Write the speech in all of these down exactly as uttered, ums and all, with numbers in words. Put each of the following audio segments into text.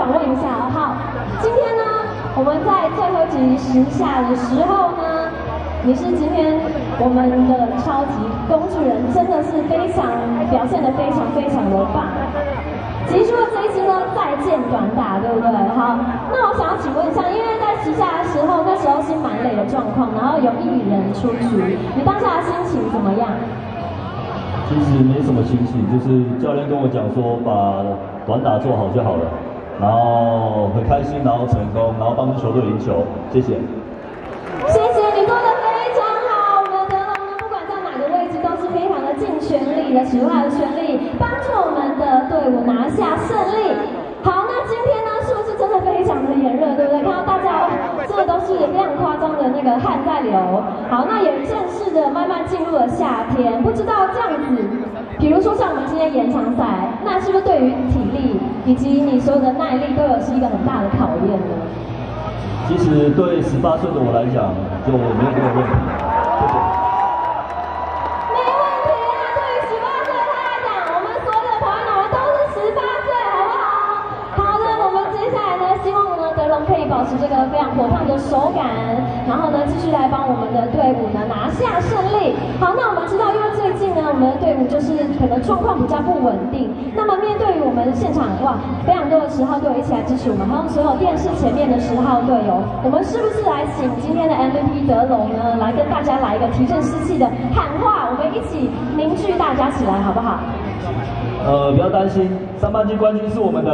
访问一下哦。好，今天呢，我们在最后一集时下的时候呢，你是今天我们的超级工具人，真的是非常表现得非常非常的棒。结束了这一集呢，再见短打，对不对？好，那我想要请问一下，因为在时下的时候，那时候是蛮累的状况，然后有艺人出局，你当下的心情怎么样？ 其实没什么心情，就是教练跟我讲说，把短打做好就好了，然后很开心，然后成功，然后帮助球队赢球，谢谢。 谢谢你做的非常好，我们的德龙呢，不管在哪个位置都是非常的尽全力的，使出他的全力，帮助我们的队伍拿下胜利。好，那今天呢，是不是真的非常的炎热，对不对？看到大家，这个都是非常夸张的那个汗在流。好，那也正式的慢慢进入了夏天，不知道这样子，比如说像我们今天延长赛，那是不是对于体力以及你所有的耐力都有是一个很大的考验呢？ 其实对十八岁的我来讲，就没有这个问题。谢谢。 没问题啊，对于十八岁的他来讲，我们所有的台湾脑人都是十八岁，好不好？好的，我们接下来呢，希望呢德龙可以保持这个非常火烫的手感，然后呢继续来帮我们的队伍呢拿下胜利。好，那我们知道，因为最近呢，我们的队伍就是可能状况比较不稳定。那么面对于我们现场哇非常多的十号队友一起来支持我们，还有所有电视前面的十号队友，我们是不是来请今天的 M V P 德龙呢，来跟大家来一个提振士气的喊话？我们一起凝聚大家起来，好不好？ 呃，不要担心，上半季冠军是我们的。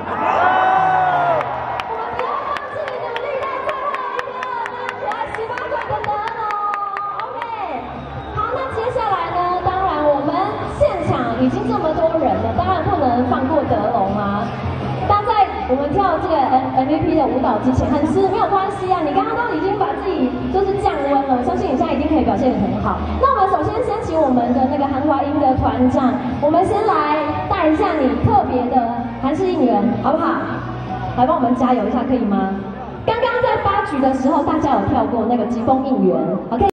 已经这么多人了，当然不能放过德龙啊！但在我们跳这个 M V P 的舞蹈之前，很湿没有关系啊，你刚刚都已经把自己就是降温了，我相信你现在一定可以表现得很好。那我们首先先请我们的那个韩华音的团长，我们先来带一下你特别的韩式应援，好不好？来帮我们加油一下，可以吗？刚刚在八局的时候，大家有跳过那个疾风应援 ，OK。